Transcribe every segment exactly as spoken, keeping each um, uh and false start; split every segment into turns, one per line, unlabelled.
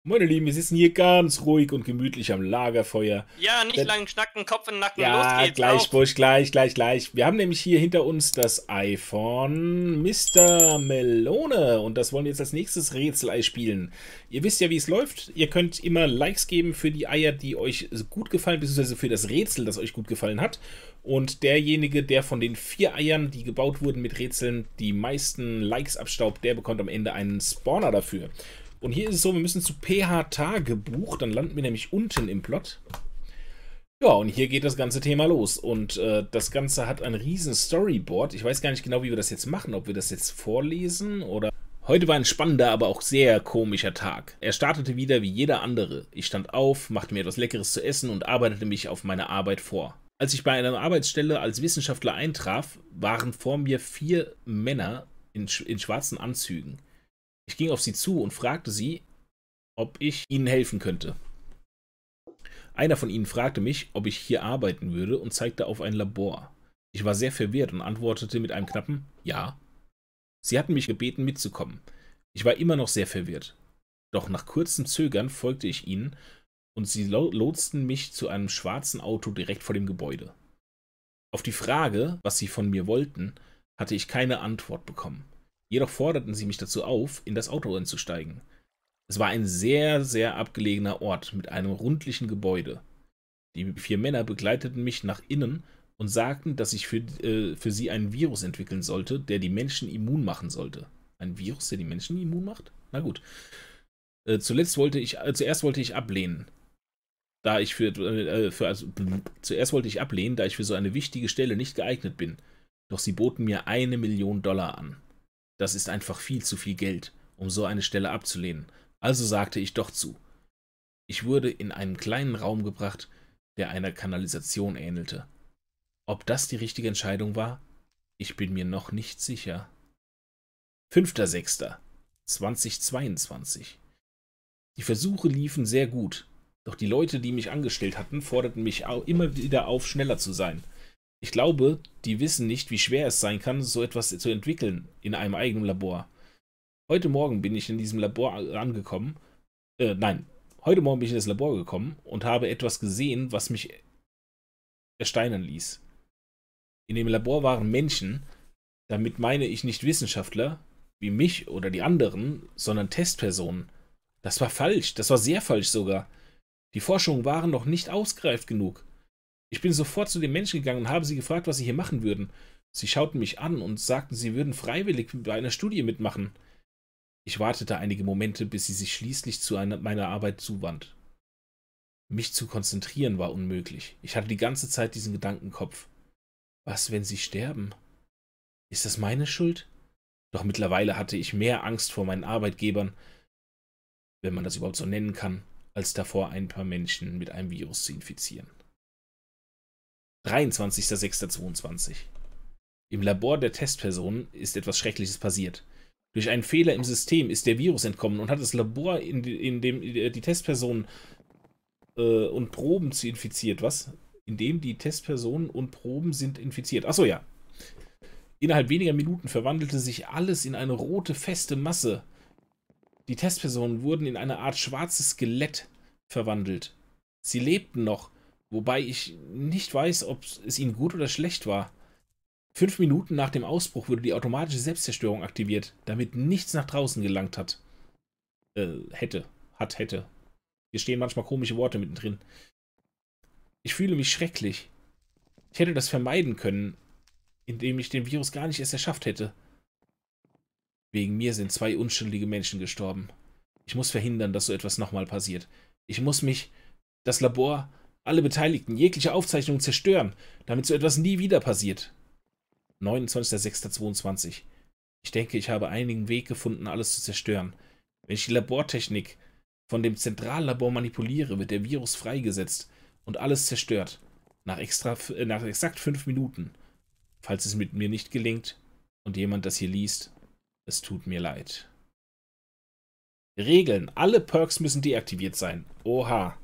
Meine Lieben, wir sitzen hier ganz ruhig und gemütlich am Lagerfeuer.
Ja, nicht
Das,
lang schnacken, Kopf in den Nacken, los
ja,
geht's,
gleich,
auf!
Busch, gleich, gleich, gleich. Wir haben nämlich hier hinter uns das Ei von Mister Melone und das wollen wir jetzt als nächstes Rätselei spielen. Ihr wisst ja, wie es läuft. Ihr könnt immer Likes geben für die Eier, die euch gut gefallen, beziehungsweise für das Rätsel, das euch gut gefallen hat. Und derjenige, der von den vier Eiern, die gebaut wurden mit Rätseln, die meisten Likes abstaubt, der bekommt am Ende einen Spawner dafür. Und hier ist es so, wir müssen zu P H Tagebuch, dann landen wir nämlich unten im Plot. Ja, und hier geht das ganze Thema los. Und äh, das Ganze hat ein riesen Storyboard. Ich weiß gar nicht genau, wie wir das jetzt machen, ob wir das jetzt vorlesen oder... Heute war ein spannender, aber auch sehr komischer Tag. Er startete wieder wie jeder andere. Ich stand auf, machte mir etwas Leckeres zu essen und arbeitete mich auf meine Arbeit vor. Als ich bei einer Arbeitsstelle als Wissenschaftler eintraf, waren vor mir vier Männer in, in schwarzen Anzügen. Ich ging auf sie zu und fragte sie, ob ich ihnen helfen könnte. Einer von ihnen fragte mich, ob ich hier arbeiten würde und zeigte auf ein Labor. Ich war sehr verwirrt und antwortete mit einem knappen Ja. Sie hatten mich gebeten, mitzukommen. Ich war immer noch sehr verwirrt. Doch nach kurzem Zögern folgte ich ihnen und sie lotsten mich zu einem schwarzen Auto direkt vor dem Gebäude. Auf die Frage, was sie von mir wollten, hatte ich keine Antwort bekommen. Jedoch forderten sie mich dazu auf, in das Auto einzusteigen. Es war ein sehr, sehr abgelegener Ort mit einem rundlichen Gebäude. Die vier Männer begleiteten mich nach innen und sagten, dass ich für, äh, für sie einen Virus entwickeln sollte, der die Menschen immun machen sollte. Ein Virus, der die Menschen immun macht? Na gut. Äh, zuletzt wollte ich, äh, zuerst wollte ich ablehnen. Da ich für, äh, für also, zuerst wollte ich ablehnen, da ich für so eine wichtige Stelle nicht geeignet bin. Doch sie boten mir eine Million Dollar an. Das ist einfach viel zu viel Geld, um so eine Stelle abzulehnen. Also sagte ich doch zu. Ich wurde in einen kleinen Raum gebracht, der einer Kanalisation ähnelte. Ob das die richtige Entscheidung war? Ich bin mir noch nicht sicher. fünfter sechster zweitausendzweiundzwanzig. Die Versuche liefen sehr gut, doch die Leute, die mich angestellt hatten, forderten mich auch immer wieder auf, schneller zu sein. Ich glaube, die wissen nicht, wie schwer es sein kann, so etwas zu entwickeln in einem eigenen Labor. Heute Morgen bin ich in diesem Labor angekommen. Äh, nein, heute Morgen bin ich in das Labor gekommen und habe etwas gesehen, was mich erstaunen ließ. In dem Labor waren Menschen, damit meine ich nicht Wissenschaftler, wie mich oder die anderen, sondern Testpersonen. Das war falsch, das war sehr falsch sogar. Die Forschungen waren noch nicht ausgereift genug. Ich bin sofort zu den Menschen gegangen und habe sie gefragt, was sie hier machen würden. Sie schauten mich an und sagten, sie würden freiwillig bei einer Studie mitmachen. Ich wartete einige Momente, bis sie sich schließlich zu einer, meiner Arbeit zuwand. Mich zu konzentrieren war unmöglich. Ich hatte die ganze Zeit diesen Gedankenkopf. Was, wenn sie sterben? Ist das meine Schuld? Doch mittlerweile hatte ich mehr Angst vor meinen Arbeitgebern, wenn man das überhaupt so nennen kann, als davor, ein paar Menschen mit einem Virus zu infizieren. dreiundzwanzigster sechster zweiundzwanzig. Im Labor der Testpersonen ist etwas Schreckliches passiert. Durch einen Fehler im System ist der Virus entkommen und hat das Labor, in, in dem die Testpersonen äh, und Proben zu infiziert. Was? In dem die Testpersonen und Proben sind infiziert. Achso, ja. Innerhalb weniger Minuten verwandelte sich alles in eine rote, feste Masse. Die Testpersonen wurden in eine Art schwarzes Skelett verwandelt. Sie lebten noch, wobei ich nicht weiß, ob es ihnen gut oder schlecht war. Fünf Minuten nach dem Ausbruch wurde die automatische Selbstzerstörung aktiviert, damit nichts nach draußen gelangt hat. Äh, hätte. Hat, hätte. Hier stehen manchmal komische Worte mittendrin. Ich fühle mich schrecklich. Ich hätte das vermeiden können, indem ich den Virus gar nicht erst erschafft hätte. Wegen mir sind zwei unschuldige Menschen gestorben. Ich muss verhindern, dass so etwas nochmal passiert. Ich muss mich, das Labor, alle Beteiligten, jegliche Aufzeichnungen zerstören, damit so etwas nie wieder passiert. neunundzwanzigster sechster zweiundzwanzig. Ich denke, ich habe einen Weg gefunden, alles zu zerstören. Wenn ich die Labortechnik von dem Zentrallabor manipuliere, wird der Virus freigesetzt und alles zerstört. Nach, extra, äh, nach exakt fünf Minuten. Falls es mit mir nicht gelingt und jemand das hier liest, es tut mir leid. Regeln. Alle Perks müssen deaktiviert sein. Oha.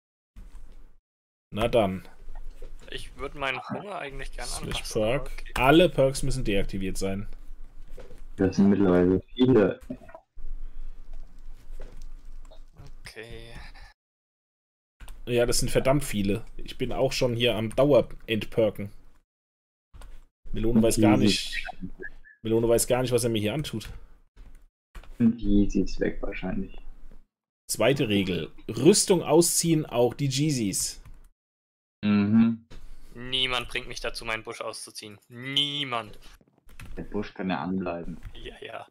Na dann.
Ich würde meinen Hunger eigentlich gerne
Slash
anpassen.
Perk.
Okay.
Alle Perks müssen deaktiviert sein.
Das sind mittlerweile viele.
Okay.
Ja, das sind verdammt viele. Ich bin auch schon hier am Dauerentperken. Melone weiß gar nicht. Melone weiß gar nicht, was er mir hier antut.
Die sieht's weg wahrscheinlich.
Zweite Regel. Rüstung ausziehen, auch die Jeezys.
Mhm.
Niemand bringt mich dazu, meinen Busch auszuziehen. Niemand.
Der Busch kann ja anbleiben.
Ja, ja.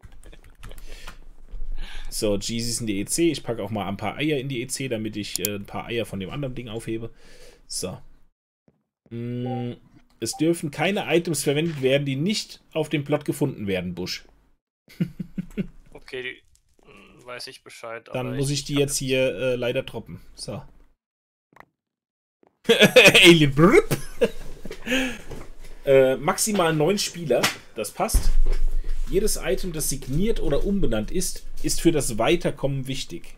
So, Jeezys in die E C. Ich packe auch mal ein paar Eier in die E C, damit ich äh, ein paar Eier von dem anderen Ding aufhebe. So. Mm, es dürfen keine Items verwendet werden, die nicht auf dem Plot gefunden werden, Busch.
Okay, die, hm, weiß ich Bescheid.
Dann
aber
muss ich,
ich
die
hab
jetzt hier äh, leider droppen. So. Alien Brrp. äh, maximal neun Spieler. Das passt. Jedes Item, das signiert oder umbenannt ist, ist für das Weiterkommen wichtig.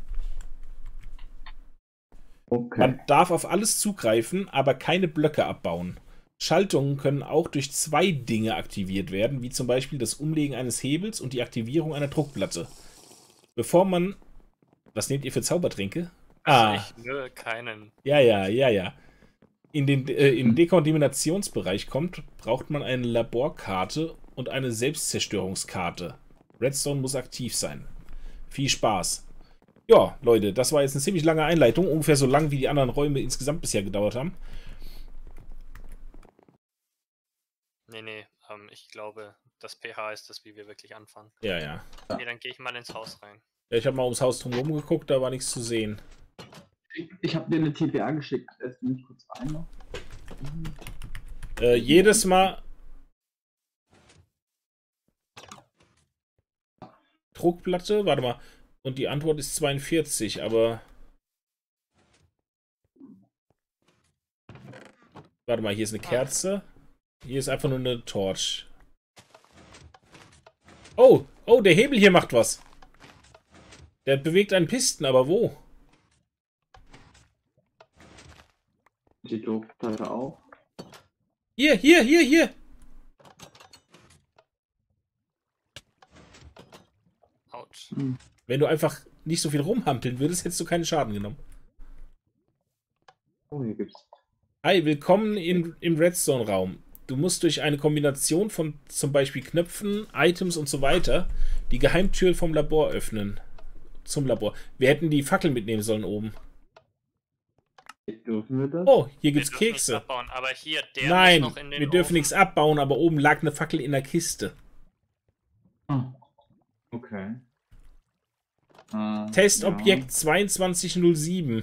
Okay.
Man darf auf alles zugreifen, aber keine Blöcke abbauen. Schaltungen können auch durch zwei Dinge aktiviert werden, wie zum Beispiel das Umlegen eines Hebels und die Aktivierung einer Druckplatte. Bevor man... Was nehmt ihr für Zaubertränke?
Also
Ah,
ich nö, keinen.
ja, ja, ja, ja. In den äh, in Dekontaminationsbereich kommt, braucht man eine Laborkarte und eine Selbstzerstörungskarte. Redstone muss aktiv sein. Viel Spaß. Ja, Leute, das war jetzt eine ziemlich lange Einleitung, ungefähr so lang, wie die anderen Räume insgesamt bisher gedauert haben.
Nee, nee, ähm, ich glaube, das pH ist das, wie wir wirklich anfangen.
Ja, ja.
Okay, dann gehe ich mal ins Haus rein.
Ja, ich habe mal ums Haus drumherum geguckt, da war nichts zu sehen.
Ich, ich habe dir eine T P A geschickt. Lässt du mich kurz rein noch?
Äh, jedes Mal... Druckplatte? Warte mal. Und die Antwort ist zweiundvierzig, aber... Warte mal, hier ist eine Kerze. Hier ist einfach nur eine Torch. Oh, oh, der Hebel hier macht was. Der bewegt einen Pisten, aber wo?
Die Druckplatte auch.
Hier, hier, hier, hier.
Autsch.
Hm.
Wenn du einfach nicht so viel rumhampeln würdest, hättest du keinen Schaden genommen.
Oh, hier gibt's.
Hi, willkommen in, im Redstone-Raum. Du musst durch eine Kombination von zum Beispiel Knöpfen, Items und so weiter die Geheimtür vom Labor öffnen. Zum Labor. Wir hätten die Fackel mitnehmen sollen oben.
Dürfen wir das?
Oh, hier
Wir
gibt's
dürfen nichts
Kekse.
abbauen, aber hier, der
Nein,
muss noch in den
wir dürfen
Ofen.
nichts abbauen, aber oben lag eine Fackel in der Kiste.
Ah. Okay. Äh,
Testobjekt
ja.
zweiundzwanzig null sieben.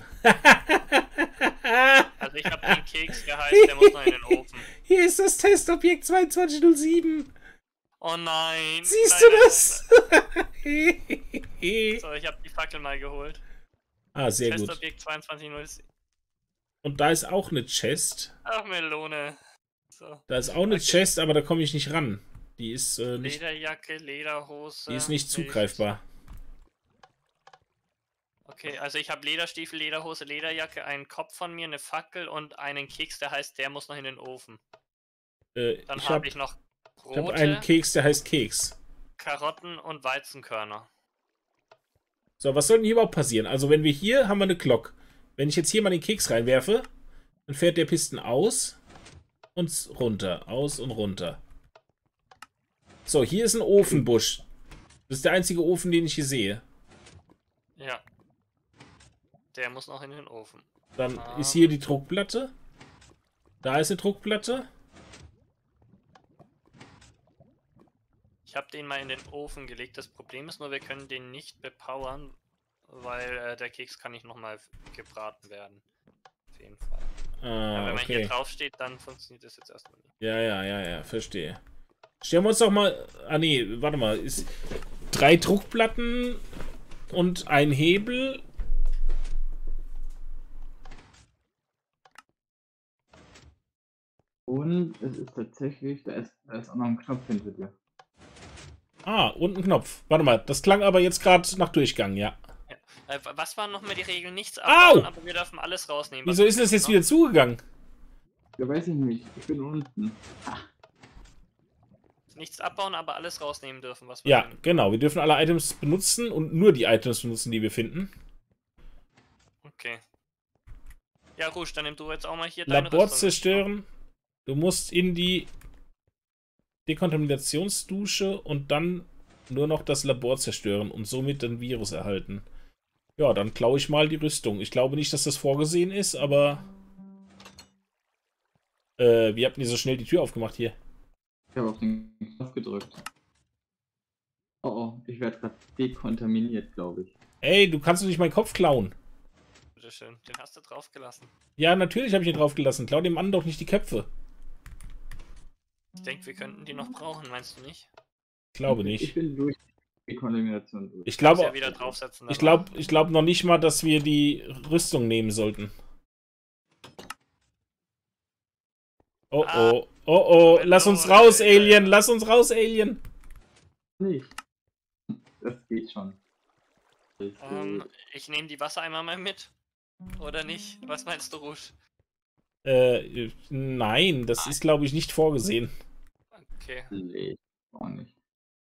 Also ich habe den Keks geheißt, der muss noch in den Ofen.
Hier ist das Testobjekt zweiundzwanzig null sieben.
Oh nein.
Siehst
nein,
du
nein,
das?
nein. So, ich habe die Fackel mal geholt.
Ah, sehr gut.
Testobjekt zweiundzwanzig null sieben.
Und da ist auch eine Chest.
Ach, Melone. So.
Da ist auch eine
Okay.
Chest, aber da komme ich nicht ran. Die ist, äh, nicht,
Lederjacke, Lederhose.
die ist nicht
Milch.
zugreifbar.
Okay, also ich habe Lederstiefel, Lederhose, Lederjacke, einen Kopf von mir, eine Fackel und einen Keks, der heißt, der muss noch in den Ofen.
Äh,
Dann
ich
habe
habe
ich noch
ich hab
Brote,
einen Keks, der heißt Keks.
Karotten und Weizenkörner.
So, was soll denn hier überhaupt passieren? Also, wenn wir hier haben wir eine Glock. Wenn ich jetzt hier mal den Keks reinwerfe, dann fährt der Pisten aus und runter, aus und runter. So, hier ist ein Ofenbusch. Das ist der einzige Ofen, den ich hier sehe.
Ja. Der muss noch in den Ofen.
Dann
Ah.
ist hier die Druckplatte. Da ist eine Druckplatte.
Ich habe den mal in den Ofen gelegt. Das Problem ist nur, wir können den nicht bepowern, weil äh, der Keks kann nicht nochmal gebraten werden. Auf jeden Fall. Ja,
Ah,
wenn man hier
okay.
drauf steht, dann funktioniert das jetzt erstmal nicht.
Ja, ja, ja, ja, verstehe. Stellen wir uns doch mal... Ah, nee, warte mal. Ist drei Druckplatten und ein Hebel.
Und es ist tatsächlich, da ist, da ist auch noch ein Knopf hinter dir.
Ah, und ein Knopf. Warte mal, das klang aber jetzt gerade nach Durchgang, ja.
Äh, was waren nochmal die Regeln? Nichts
Au!
abbauen, aber wir dürfen alles rausnehmen.
Wieso ist das jetzt wieder zugegangen?
Ja, weiß ich nicht. Ich bin unten.
Nichts abbauen, aber alles rausnehmen dürfen, was wir
Ja,
finden.
genau. Wir dürfen alle Items benutzen und nur die Items benutzen, die wir finden.
Ja, Rusch, dann nimm du jetzt auch mal hier deine
Labor
Rüstung.
zerstören. Du musst in die Dekontaminationsdusche und dann nur noch das Labor zerstören und somit den Virus erhalten. Ja, dann klaue ich mal die Rüstung. Ich glaube nicht, dass das vorgesehen ist, aber... Äh, wie habt ihr so schnell die Tür aufgemacht hier?
Ich habe auf den Knopf gedrückt. Oh oh, ich werde gerade dekontaminiert, glaube ich.
Ey, du kannst doch nicht meinen Kopf klauen.
Bitteschön, den hast du draufgelassen.
Ja, natürlich habe ich ihn draufgelassen. Klau dem Mann doch nicht die Köpfe.
Ich denke, wir könnten die noch brauchen, meinst du nicht?
Ich glaube
Ich
nicht.
bin durch die Kontamination durch.
Ich
Kannst
glaube,
ja wieder draufsetzen.
ich glaube, ich glaube noch nicht mal, dass wir die Rüstung nehmen sollten. Oh
Ah.
oh, oh oh, lass uns raus, Alien, lass uns raus, Alien.
Nicht. Das geht schon. Das ist
Ähm,
gut.
ich nehme die Wassereimer mal mit. Oder nicht? Was meinst du, Rusch?
Äh, nein, das ist, glaube ich, nicht vorgesehen.
Okay.
Nee, auch nicht.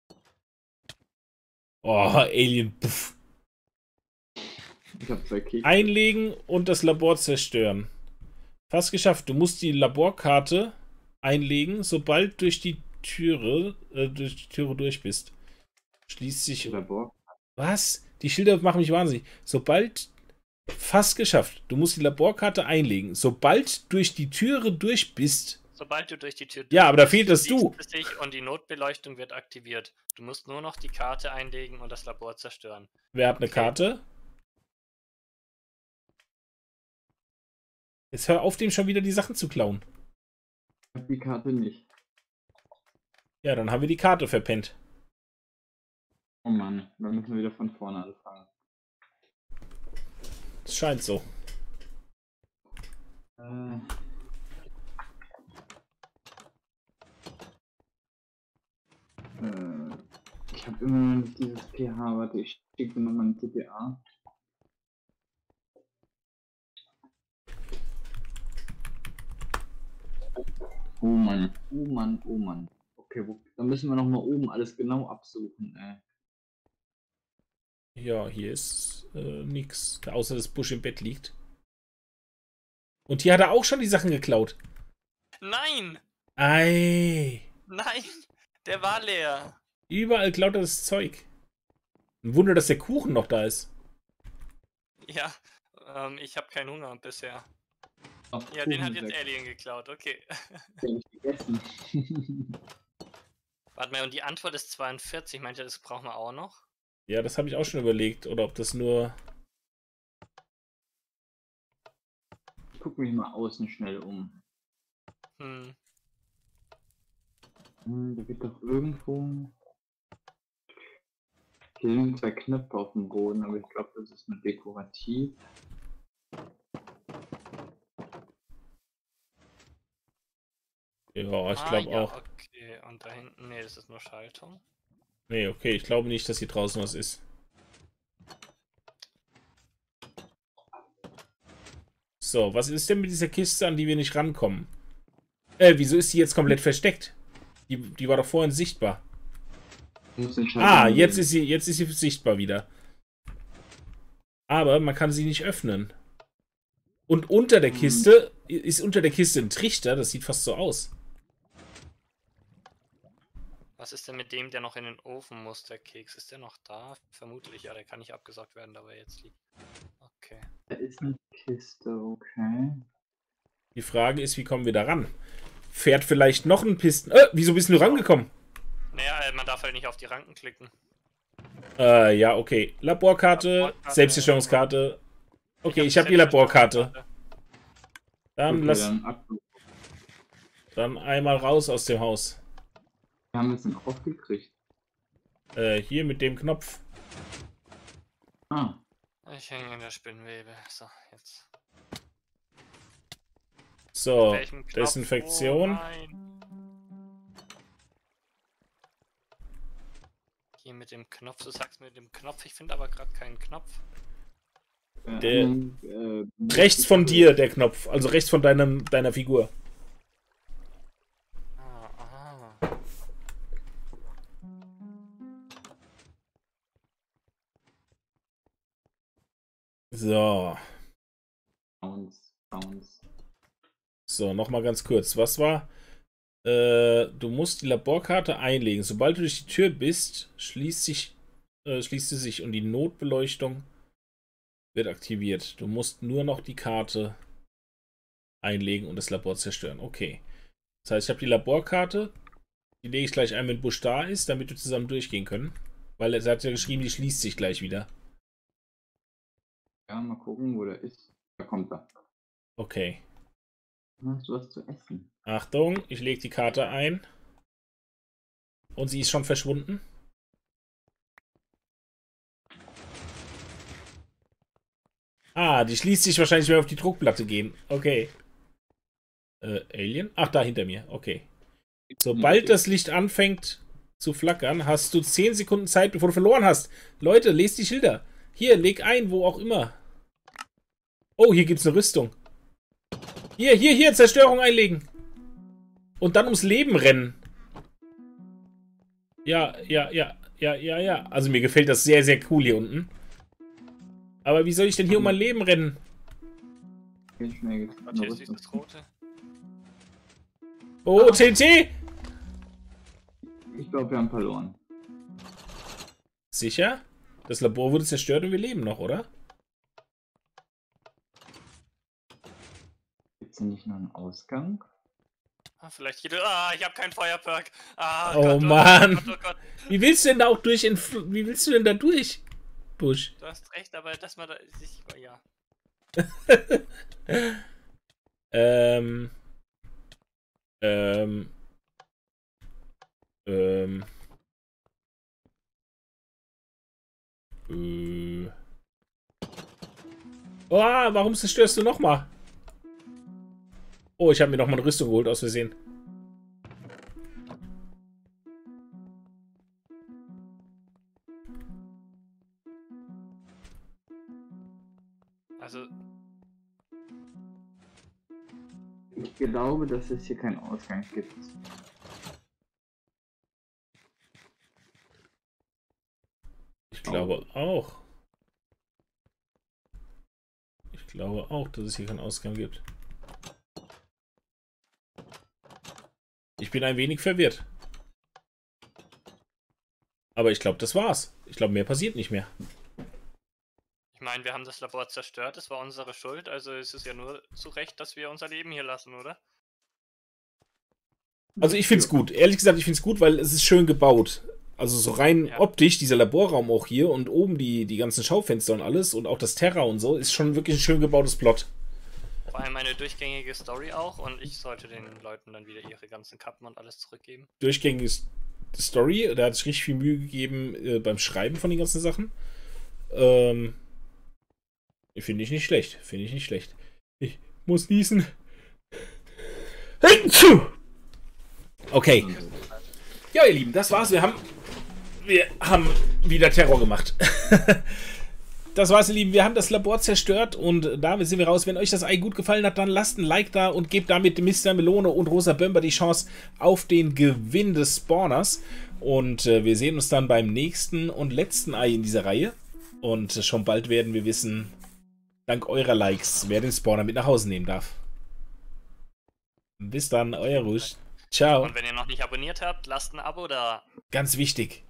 Oh, Alien, puff.
Ich habe zwei Kekse.
Einlegen und das Labor zerstören. Fast geschafft. Du musst die Laborkarte einlegen, sobald durch die Türe, äh, durch die Türe durch bist. Schließt sich.
Labor.
Was? Die Schilder machen mich wahnsinnig. Sobald. Fast geschafft. Du musst die Laborkarte einlegen. Sobald durch die Türe durch bist.
Sobald du durch die Tür
Ja, aber da
bist,
fehlt das
schließt
Du.
es sich und die Notbeleuchtung wird aktiviert. Du musst nur noch die Karte einlegen und das Labor zerstören.
Wer hat eine
Okay.
Karte? Jetzt hör auf, dem schon wieder die Sachen zu klauen.
Ich hab die Karte nicht.
Ja, dann haben wir die Karte verpennt.
Oh Mann, dann müssen wir wieder von vorne anfangen.
Es scheint so.
Äh. Äh, ich habe immer noch nicht dieses P H. Warte, ich schicke nochmal ein T P A. Oh Mann, oh Mann, oh Mann. Okay, wo, dann müssen wir nochmal oben alles genau absuchen, ey.
Ja, hier ist äh, nix. Außer dass Busch im Bett liegt. Und hier hat er auch schon die Sachen geklaut.
Nein!
Ei.
Nein! Der war leer.
Überall klaut er das Zeug. Ein Wunder, dass der Kuchen noch da ist.
Ja, ähm, ich habe keinen Hunger bisher.
Ach,
Ja, den hat
Kuchen
jetzt
weg.
Alien geklaut, okay.
Den hab ich gegessen.
Warte mal, und die Antwort ist zweiundvierzig. Meint ihr, das brauchen wir auch noch?
Ja, das habe ich auch schon überlegt. Oder ob das nur...
Ich guck mich mal außen schnell um.
Hm.
Hm, da wird doch irgendwo... Hier sind zwei Knöpfe auf dem Boden, aber ich glaube, das ist nur dekorativ.
Ja, ich
Ah,
glaube
ja,
auch.
okay. Und da hinten, nee, das ist nur Schaltung.
Nee, okay, ich glaube nicht, dass hier draußen was ist. So, was ist denn mit dieser Kiste, an die wir nicht rankommen? Äh, wieso ist die jetzt komplett versteckt? Die, die war doch vorhin sichtbar.
Ich muss den
Ah,
Schalter
jetzt
umlegen.
ist sie, jetzt ist sie sichtbar wieder. Aber man kann sie nicht öffnen. Und unter der
Hm.
Kiste, ist unter der Kiste ein Trichter, das sieht fast so aus.
Was ist denn mit dem, der noch in den Ofen muss, der Keks? Ist der noch da? Vermutlich, ja, der kann nicht abgesaugt werden, da er jetzt liegt. Okay.
Da ist eine Kiste, okay.
Die Frage ist, wie kommen wir da ran? Fährt vielleicht noch ein Pisten... Äh, wieso bist du rangekommen?
Naja, äh, man darf halt nicht auf die Ranken klicken.
Äh, ja, okay. Laborkarte,
Laborkarte.
Selbstzerstörungskarte. Okay, ich
hab
habe die Laborkarte. Dann
okay,
lass
dann ab.
dann einmal raus aus dem Haus.
Wir haben es denn aufgekriegt.
Äh, hier mit dem Knopf.
Ah,
Ich hänge in der Spinnwebe. So, jetzt.
So,
Welchen Knopf?
Desinfektion.
Oh, nein. Hier mit dem Knopf, du sagst mit dem Knopf, ich finde aber gerade keinen Knopf.
äh,
Der-
äh,
Rechts von dir der Knopf, also rechts von deinem, deiner Figur.
Ah, aha.
So.
Sounds, Sounds.
So, nochmal ganz kurz. Was war? Äh, du musst die Laborkarte einlegen. Sobald du durch die Tür bist, schließt, sich, äh, schließt sie sich und die Notbeleuchtung wird aktiviert. Du musst nur noch die Karte einlegen und das Labor zerstören. Okay. Das heißt, ich habe die Laborkarte. Die lege ich gleich ein, wenn Busch da ist, damit wir zusammen durchgehen können. Weil er hat ja geschrieben, die schließt sich gleich wieder.
Ja, mal gucken, wo der ist. Da kommt er.
Okay.
Hast du was zu essen?
Achtung, ich lege die Karte ein. Und sie ist schon verschwunden. Ah, die schließt sich wahrscheinlich, wenn wir auf die Druckplatte gehen. Okay. Äh, Alien? Ach, da hinter mir. Okay. Sobald das Licht anfängt zu flackern, hast du zehn Sekunden Zeit, bevor du verloren hast. Leute, lest die Schilder. Hier, leg ein, wo auch immer. Oh, hier gibt's eine Rüstung. Hier, hier, hier, Zerstörung einlegen. Und dann ums Leben rennen. Ja, ja, ja, ja, ja, ja. Also mir gefällt das sehr, sehr cool hier unten. Aber wie soll ich denn hier um mein Leben rennen?
Warte, jetzt ist das rote.
Oh, T N T!
Ich glaube, wir haben verloren.
Sicher? Das Labor wurde zerstört und wir leben noch, oder?
Gibt es nicht noch einen Ausgang?
Ah, vielleicht geht. Ah, ich habe keinen Feuerperk. Ah,
Oh
Gott,
Mann.
Gott, oh Gott.
Wie willst du denn da auch durch in, Wie willst du denn da durch, Busch?
Du hast recht, aber dass man da sich. Ja.
ähm. Ähm. Ähm. Äh. Oh, warum zerstörst du nochmal? Oh, ich habe mir nochmal eine Rüstung geholt, aus Versehen.
Also.
Ich glaube, dass es hier keinen Ausgang gibt.
Ich glaube auch. Ich glaube auch, dass es hier keinen Ausgang gibt. Ich bin ein wenig verwirrt. Aber ich glaube, das war's. Ich glaube, mehr passiert nicht mehr.
Ich meine, wir haben das Labor zerstört, es war unsere Schuld, also ist es ja nur zu Recht, dass wir unser Leben hier lassen, oder?
Also ich find's gut. Ehrlich gesagt, ich find's gut, weil es ist schön gebaut. Also so rein
Ja.
optisch, dieser Laborraum auch hier und oben die, die ganzen Schaufenster und alles und auch das Terra und so, ist schon wirklich ein schön gebautes Plot.
Vor allem eine durchgängige Story auch und ich sollte den Leuten dann wieder ihre ganzen Kappen und alles zurückgeben.
Durchgängige Story, da hat sich richtig viel Mühe gegeben äh, beim Schreiben von den ganzen Sachen. Ähm, finde ich nicht schlecht, finde ich nicht schlecht. Ich muss niesen. Okay. Ja, ihr Lieben, das war's. Wir haben, wir haben wieder Terror gemacht. Das war's, ihr Lieben. Wir haben das Labor zerstört und damit sind wir raus. Wenn euch das Ei gut gefallen hat, dann lasst ein Like da und gebt damit Mister Melone und Rosa Bömber die Chance auf den Gewinn des Spawners. Und äh, wir sehen uns dann beim nächsten und letzten Ei in dieser Reihe. Und äh, schon bald werden wir wissen, dank eurer Likes, wer den Spawner mit nach Hause nehmen darf. Bis dann, euer Rusch. Ciao.
Und wenn ihr noch nicht abonniert habt, lasst ein Abo da.
Ganz wichtig.